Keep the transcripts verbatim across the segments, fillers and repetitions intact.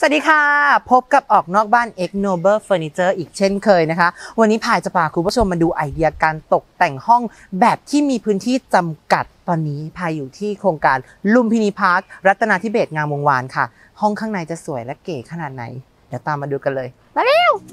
สวัสดีค่ะพบกับออกนอกบ้าน X Noble Furniture อีกเช่นเคยนะคะวันนี้พายจะพาคุณผู้ชมมาดูไอเดียการตกแต่งห้องแบบที่มีพื้นที่จำกัดตอนนี้พายอยู่ที่โครงการลุมพินีพาร์ครัตนาธิเบศรงามวงวานค่ะห้องข้างในจะสวยและเก๋ขนาดไหนเดี๋ยวตามมาดูกันเลยมาเร็ว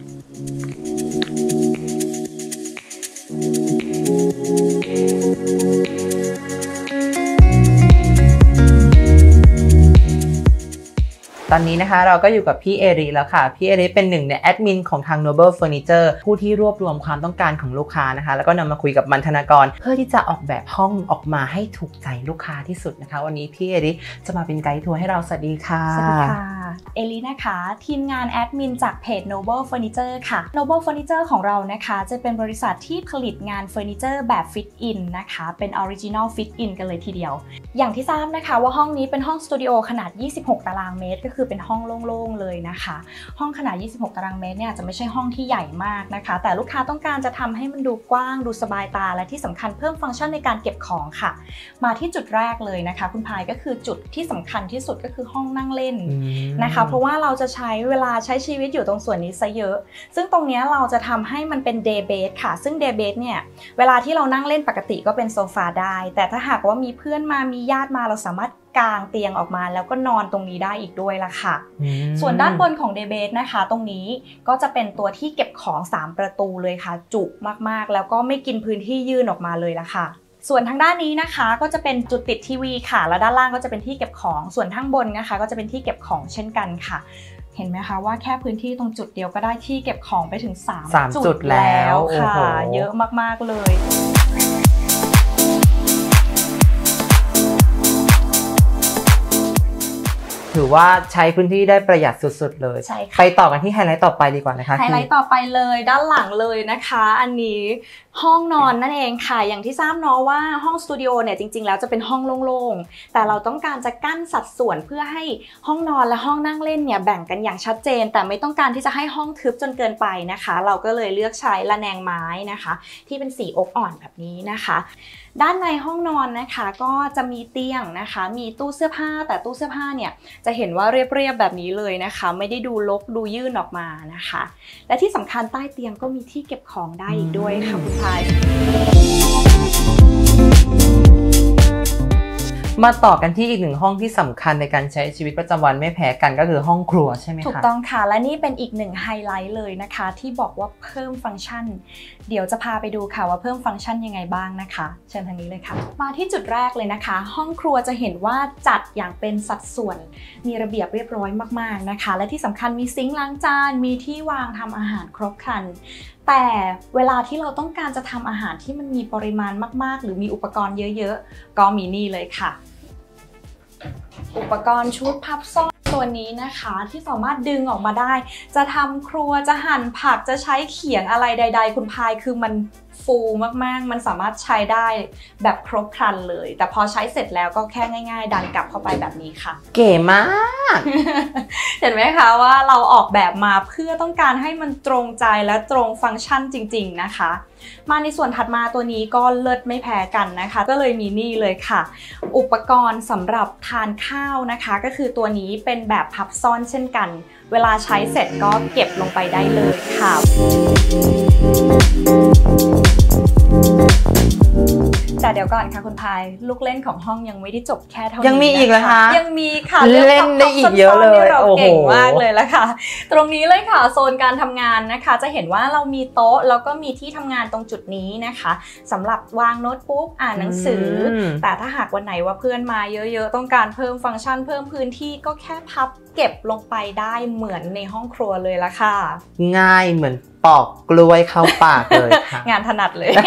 ตอนนี้นะคะเราก็อยู่กับพี่เอริแล้วค่ะพี่เอริเป็นหนึ่งในแอดมินของทาง Noble Furniture ผู้ที่รวบรวมความต้องการของลูกค้านะคะแล้วก็นำมาคุยกับมันธนากรเพื่อที่จะออกแบบห้องออกมาให้ถูกใจลูกค้าที่สุดนะคะวันนี้พี่เอริจะมาเป็นไกด์ทัวร์ให้เราสวัสดีค่ะสวัสดีค่ะเอรินะคะทีมงานแอดมินจากเพจ Noble Furniture ค่ะ Noble Furniture ของเรานะคะจะเป็นบริษัทที่ผลิตงานเฟอร์นิเจอร์แบบ Fit In นะคะเป็น Original Fit In กันเลยทีเดียวอย่างที่ทราบนะคะว่าห้องนี้เป็นห้องสตูดิโอขนาดยี่สิบหกตารางเมตรก็คือเป็นห้องโล่งๆเลยนะคะห้องขนาดยี่สิบหกตารางเมตรเนี่ยจะไม่ใช่ห้องที่ใหญ่มากนะคะแต่ลูกค้าต้องการจะทำให้มันดูกว้างดูสบายตาและที่สำคัญเพิ่มฟังก์ชันในการเก็บของค่ะมาที่จุดแรกเลยนะคะคุณพายก็คือจุดที่สำคัญที่สุดก็คือห้องนั่งเล่นนะคะเพราะว่าเราจะใช้เวลาใช้ชีวิตอยู่ตรงส่วนนี้ซะเยอะซึ่งตรงนี้เราจะทำให้มันเป็น day bed ค่ะซึ่ง day bed เนี่ยเวลาที่เรานั่งเล่นปกติก็เป็นโซฟาได้แต่ถ้าหากว่ามีเพื่อนมามีญาติมาเราสามารถกางเตียงออกมาแล้วก็นอนตรงนี้ได้อีกด้วยล่ะค่ะส่วนด้านบนของ day bed นะคะตรงนี้ก็จะเป็นตัวที่เก็บของสามประตูเลยค่ะจุมากๆแล้วก็ไม่กินพื้นที่ยื่นออกมาเลยล่ะค่ะส่วนทางด้านนี้นะคะก็จะเป็นจุดติดทีวีค่ะแล้วด้านล่างก็จะเป็นที่เก็บของส่วนข้างบนนะคะก็จะเป็นที่เก็บของเช่นกันค่ะเห็นไหมคะว่าแค่พื้นที่ตรงจุดเดียวก็ได้ที่เก็บของไปถึงสามจุดแล้วค่ะเยอะมากๆเลยถือว่าใช้พื้นที่ได้ประหยัดสุดๆเลยไปต่อกันที่ไฮไลท์ต่อไปดีกว่านะคะไฮไลท์ต่อไปเลยด้านหลังเลยนะคะอันนี้ห้องนอนนั่นเองค่ะอย่างที่ทราบเนาะว่าห้องสตูดิโอเนี่ยจริงๆแล้วจะเป็นห้องโล่งๆแต่เราต้องการจะกั้นสัดส่วนเพื่อให้ห้องนอนและห้องนั่งเล่นเนี่ยแบ่งกันอย่างชัดเจนแต่ไม่ต้องการที่จะให้ห้องทึบจนเกินไปนะคะเราก็เลยเลือกใช้ระแนงไม้นะคะที่เป็นสีโอ๊กอ่อนแบบนี้นะคะด้านในห้องนอนนะคะก็จะมีเตียงนะคะมีตู้เสื้อผ้าแต่ตู้เสื้อผ้าเนี่ยจะเห็นว่าเรียบๆแบบนี้เลยนะคะไม่ได้ดูรกดูยื่นออกมานะคะและที่สำคัญใต้เตียงก็มีที่เก็บของได้อีกด้วยค่ะคุณพายมาต่อกันที่อีกหนึ่งห้องที่สำคัญในการใช้ชีวิตประจำวันไม่แพ้กันก็คือห้องครัวใช่ไหมคะถูกต้องค่ะและนี่เป็นอีกหนึ่งไฮไลท์เลยนะคะที่บอกว่าเพิ่มฟังก์ชันเดี๋ยวจะพาไปดูค่ะว่าเพิ่มฟังก์ชันยังไงบ้างนะคะเชิญทางนี้เลยค่ะมาที่จุดแรกเลยนะคะห้องครัวจะเห็นว่าจัดอย่างเป็นสัดส่วนมีระเบียบเรียบร้อยมากๆนะคะและที่สำคัญมีซิงค์ล้างจานมีที่วางทำอาหารครบครันแต่เวลาที่เราต้องการจะทำอาหารที่มันมีปริมาณมากๆหรือมีอุปกรณ์เยอะๆก็มีนี่เลยค่ะอุปกรณ์ชุดพับซ่อนตัวนี้นะคะที่สามารถดึงออกมาได้จะทำครัวจะหั่นผักจะใช้เขียงอะไรใดๆคุณพายคือมันฟูมากๆมันสามารถใช้ได้แบบครบครันเลยแต่พอใช้เสร็จแล้วก็แค่ง่ายๆดันกลับเข้าไปแบบนี้ค่ะเก๋มากเห็นไหมคะว่าเราออกแบบมาเพื่อต้องการให้มันตรงใจและตรงฟังก์ชันจริงๆนะคะมาในส่วนถัดมาตัวนี้ก็เลิศไม่แพ้กันนะคะก็เลยมีนี่เลยค่ะอุปกรณ์สำหรับทานข้าวนะคะก็คือตัวนี้เป็นแบบพับซ่อนเช่นกันเวลาใช้เสร็จก็เก็บลงไปได้เลยค่ะแต่เดี๋ยวก่อนค่ะคุณพายลูกเล่นของห้องยังไม่ได้จบแค่เท่านี้ยังมีอีกเหรอคะยังมีค่ะเล่นได้อีกเยอะเลยเราเก่งมากเลยละค่ะตรงนี้เลยค่ะโซนการทำงานนะคะจะเห็นว่าเรามีโต๊ะแล้วก็มีที่ทำงานตรงจุดนี้นะคะสำหรับวางโน้ตบุ๊กอ่านหนังสือแต่ถ้าหากวันไหนว่าเพื่อนมาเยอะๆต้องการเพิ่มฟังก์ชันเพิ่มพื้นที่ก็แค่พับเก็บลงไปได้เหมือนในห้องครัวเลยละค่ะง่ายเหมือนปอกกล้วยเข้าปากเลยค่ะงานถนัดเลย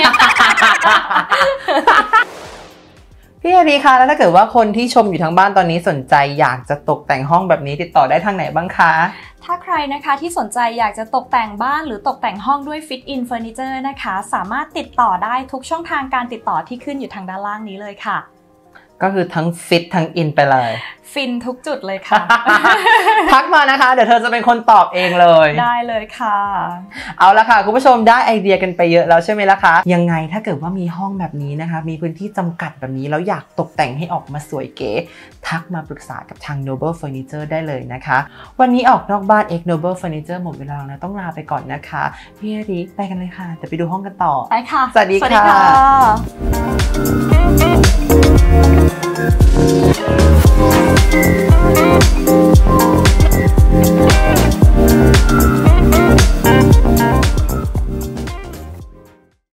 พี่อารีคะแล้วถ้าเกิดว่าคนที่ชมอยู่ทางบ้านตอนนี้สนใจอยากจะตกแต่งห้องแบบนี้ติดต่อได้ทางไหนบ้างคะถ้าใครนะคะที่สนใจอยากจะตกแต่งบ้านหรือตกแต่งห้องด้วย Fit In Furniture นะคะสามารถติดต่อได้ทุกช่องทางการติดต่อที่ขึ้นอยู่ทางด้านล่างนี้เลยค่ะก็คือทั้งฟิตทั้งอินไปเลยฟินทุกจุดเลยค่ะทักมานะคะเดี๋ยวเธอจะเป็นคนตอบเองเลยได้เลยค่ะเอาละค่ะคุณผู้ชมได้ไอเดียกันไปเยอะแล้วใช่ไหมล่ะคะยังไงถ้าเกิดว่ามีห้องแบบนี้นะคะมีพื้นที่จำกัดแบบนี้แล้วอยากตกแต่งให้ออกมาสวยเก๋ทักมาปรึกษากับทาง Noble Furniture ได้เลยนะคะวันนี้ออกนอกบ้าน X Noble Furniture หมดเวลาแล้วต้องลาไปก่อนนะคะพี่อาริไปกันเลยค่ะเดี๋ยวไปดูห้องกันต่อไปค่ะสวัสดีค่ะ